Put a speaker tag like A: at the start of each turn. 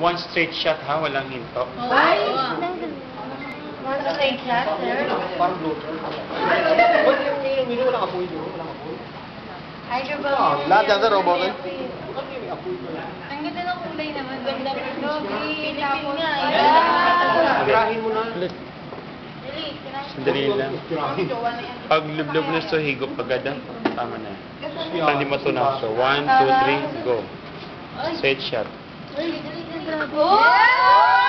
A: one straight shot ha, walang hinto.
B: Ay! One straight shot, sir?
C: Parang bloater. Ba't yung mino walang apoy doon? Walang apoy?
B: Hydrobal.
C: Lahat yan, sir, robot eh.
B: Ang ganda ng kulay naman. Ganda ng Philippine nga.
C: Tirahin mo na.
A: Sandali lang. Pag lublog na sa higop agad ah. Tama na. Para hindi matunaw. So, 1, 2, 3, go. Straight shot.
B: Oh!